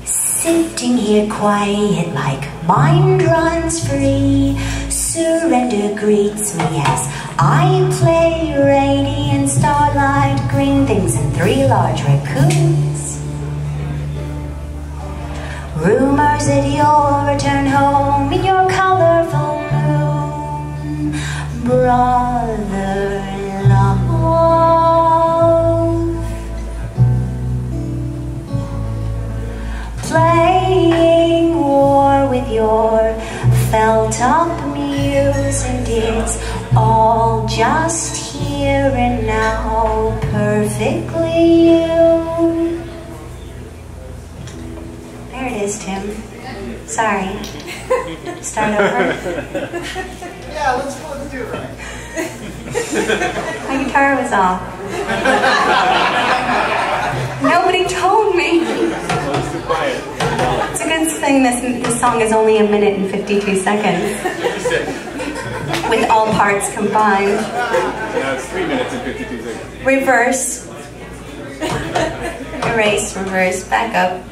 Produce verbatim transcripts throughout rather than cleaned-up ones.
Sitting here quiet like mind runs free. Surrender greets me as I play radiant starlight, green things and three large raccoons. Rumors that you'll return home in your colorful moon, brother love. Playing war with your felt up muse, and it's all just here and now, perfectly you. There it is, Tim. Sorry. Start over. Yeah, let's, let's do it right. My guitar was off. Nobody told me. It's a good thing this, this song is only a minute and fifty-two seconds. With all parts combined. Now it's three minutes and fifty-two seconds. Reverse. Erase, reverse, back up.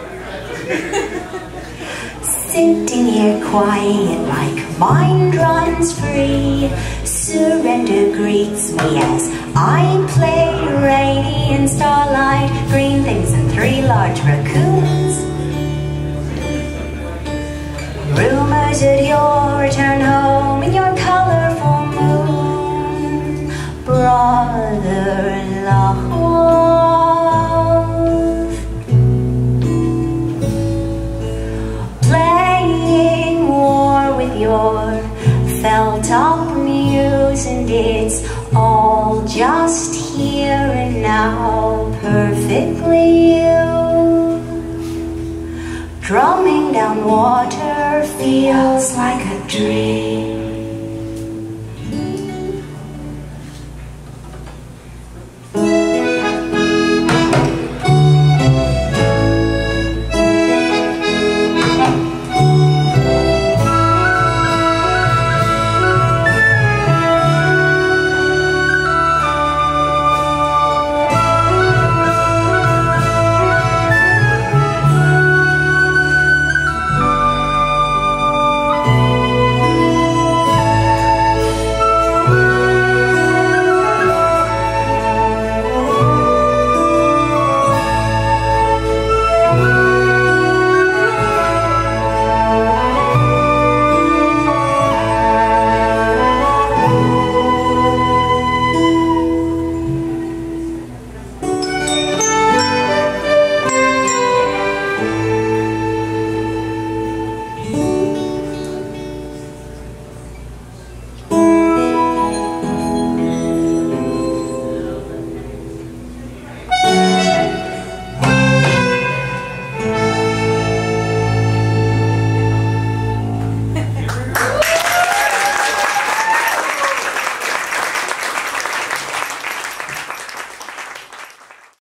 Sitting here quiet like mind runs free. Surrender greets me as I play radiant starlight, green things and three large raccoons. Rumors that you'll return home in your colorful moon, brother love. Playing war with your felt up muse, and it's all just here and now, perfectly you. Drumming down water feels like a dream.